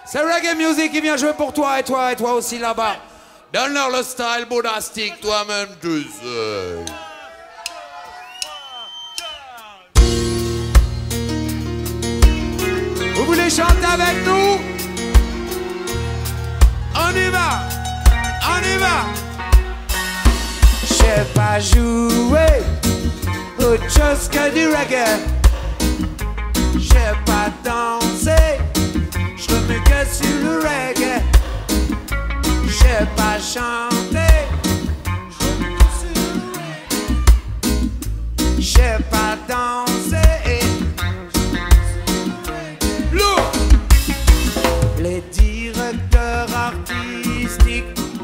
C'est Reggae Music qui vient jouer pour toi et toi aussi là-bas. Donne-leur le style monastique, toi-même tu sais. Vous voulez chanter avec nous? On y va, on y va. Je sais pas jouer autre chose que du reggae. Je sais pas danser, je remets que sur le reggae. Je sais pas chanter, je remets que sur le reggae. Je sais pas danser. Lourd. Les directeurs artistiques,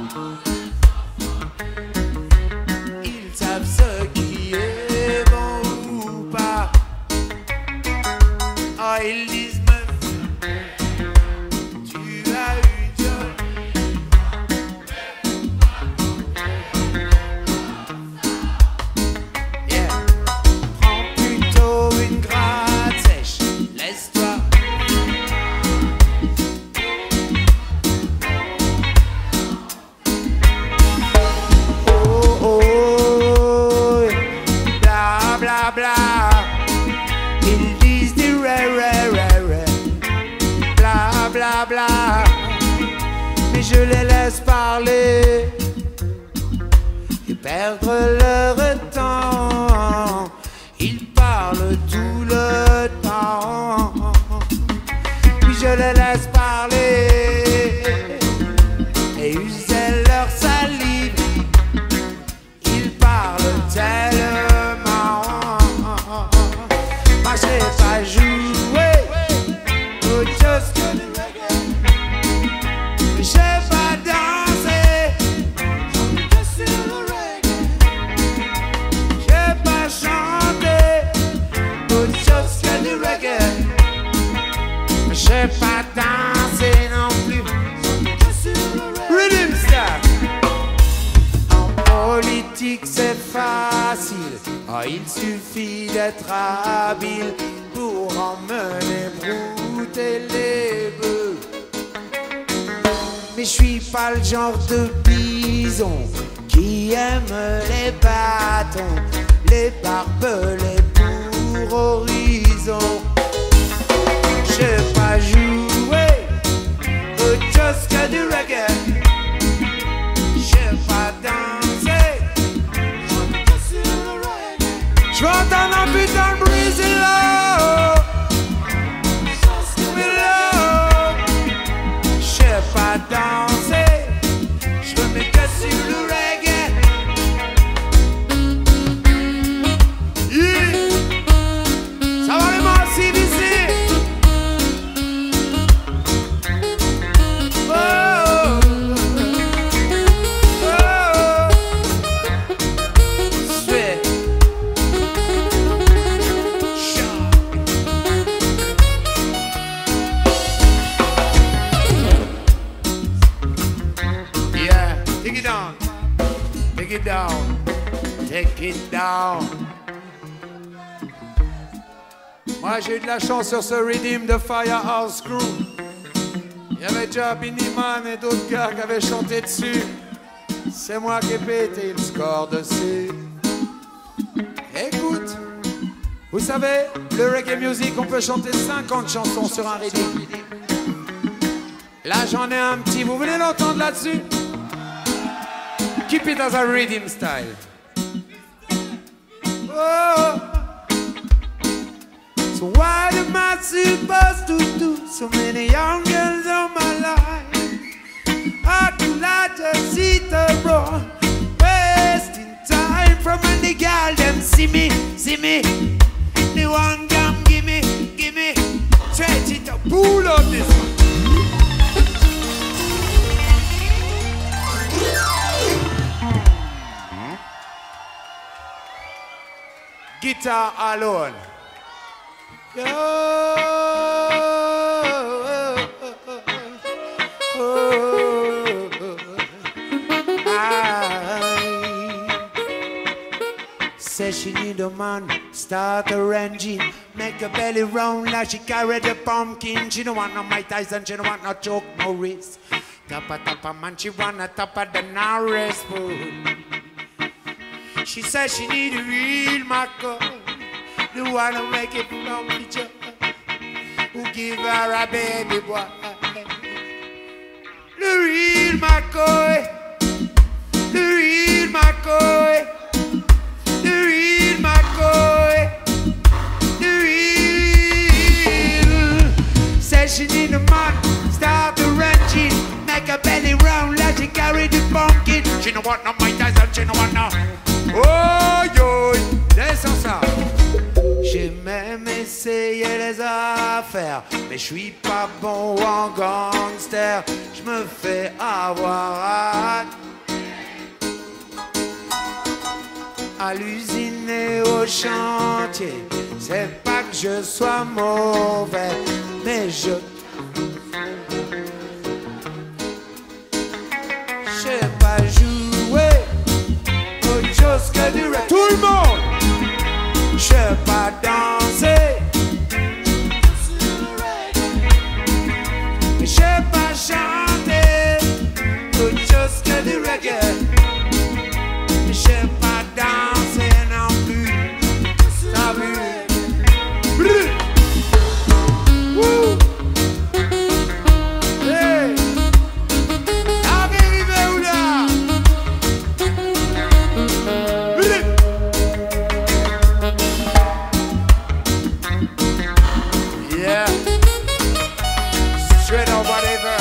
ils savent ce qui est bon ou pas. Ah, ils disent meuf, tu as eu Dieu. Yeah. Prends plutôt une gratte sèche, laisse-toi. Oh, oh, bla bla bla. Ils disent du bla bla bla, mais je les laisse parler et perdre leur temps. Ils parlent tout le temps, puis je les laisse parler et user leur salive. Ils parlent tellement, moi je sais pas jouer autre chose que du reggae. Je sais pas danser, j'en ai que sur le reggae. Je sais pas chanter autre chose que du reggae. Je sais pas danser non plus, j'en ai que sur le reggae. Rhythm Star. En politique c'est facile, ah, il suffit d'être habile pour emmener brouter les bœufs. Mais je suis pas le genre de bison qui aime les bâtons, les barbelés pour horizon. Je sais pas jouer autre chose que du reggae. Je sais pas danser, j'en ai que sur le reggae. Je vais entendre un putain de brise là. Je sais pas danser, je remets que sur le reggae. Yeah. Ça va les massifs ici. Oh, oh, oh. Sweet. Yeah, take it down, take it down, take it down. Moi j'ai eu de la chance sur ce Redeem de Firehouse Crew. Il y avait déjà Binny Man et d'autres gars qui avaient chanté dessus. C'est moi qui ai pété le score dessus. Écoute, vous savez, le reggae music, on peut chanter 50 chansons sur un Redeem. Là j'en ai un petit, vous voulez l'entendre là-dessus? Keep it as a Redeem style. Oh. So what am I supposed to do? So many young girls on my life. How can I just sit around wasting time from when the girl them see me? The one come give me, stretch it up, pull up this one. Guitar alone. Yo, c'est says she need a man, start her engine, make her belly round like she carry the pumpkin. She don't want no Mike Tyson, she don't want no Chuck Norris. Tapa man, she wanna top of the Norris food. She says she need a real Marco, the one who make it from the job, who give her a baby boy. The real McCoy, the real McCoy, the real McCoy, the real. Says she need a man, start the engine, make her belly round like she carry the pumpkin. She don't want no Mike Tyson, she don't want no. Oh yo, descends ça. J'ai même essayé les affaires, mais je suis pas bon en gangster. Je me fais avoir à l'usine et au chantier. C'est pas que je sois mauvais, mais je sais pas jouer autre chose que du rap. Tout le monde! Je sais pas danser, je sais pas chanter autre chose que du reggae. Je sais pas danser non plus, t'as vu? Wouh! Hey! Arrivé où là? Yeah, straight or whatever.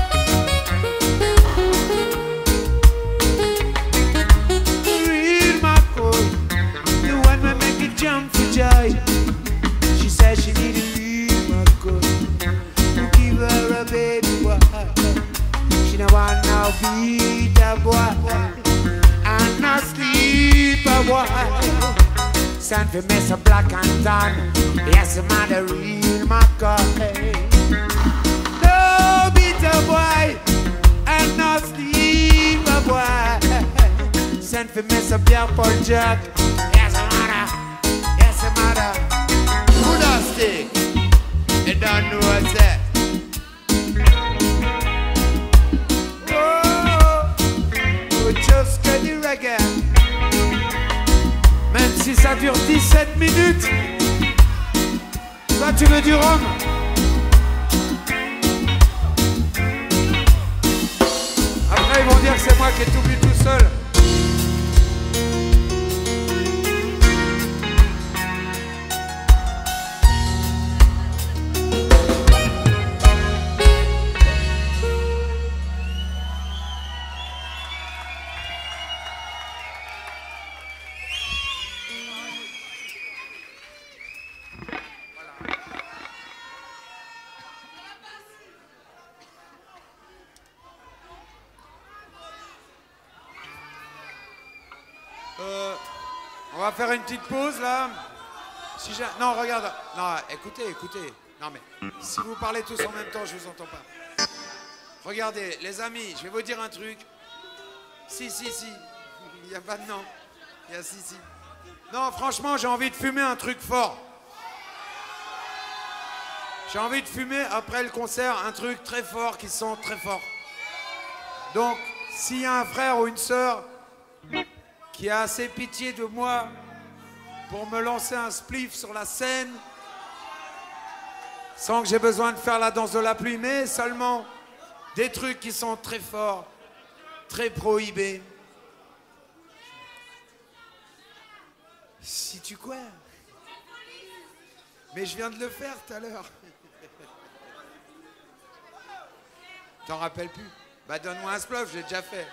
Real McCoy, the one that make it jump for joy. She said she need a real McCoy, who give her a baby boy. She don't want no beat a boy and no sleep a boy. Send for me some black and tan. Yes, I'm a real McCoy. No bitter boy and no sleep a boy. Send for me some Pierre Paul Jack. Yes, I'm a Buddha stick. You don't know what's that. Oh, just get the reggae. Même si ça dure 17 minutes. Toi, tu veux du rhum? Après, ils vont dire que c'est moi qui ai tout bu tout seul. On va faire une petite pause là. Non, regarde. Non, écoutez. Non mais, si vous parlez tous en même temps, je vous entends pas. Regardez, les amis, je vais vous dire un truc. Si. Il n'y a pas de non. Il y a si. Non, franchement, j'ai envie de fumer un truc fort. J'ai envie de fumer après le concert un truc très fort qui sent très fort. Donc, s'il y a un frère ou une sœur qui a assez pitié de moi pour me lancer un spliff sur la scène, sans que j'ai besoin de faire la danse de la pluie, mais seulement des trucs qui sont très forts, très prohibés. Si tu quoi? Mais je viens de le faire tout à l'heure. T'en rappelles plus? Bah donne-moi un spliff, je l'ai déjà fait.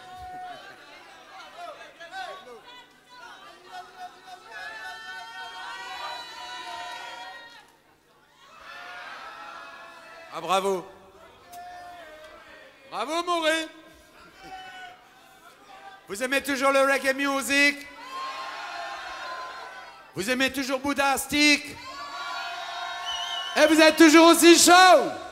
Ah bravo. Bravo Maureen. Vous aimez toujours le reggae music? Vous aimez toujours Buddha Stick? Et vous êtes toujours aussi chaud?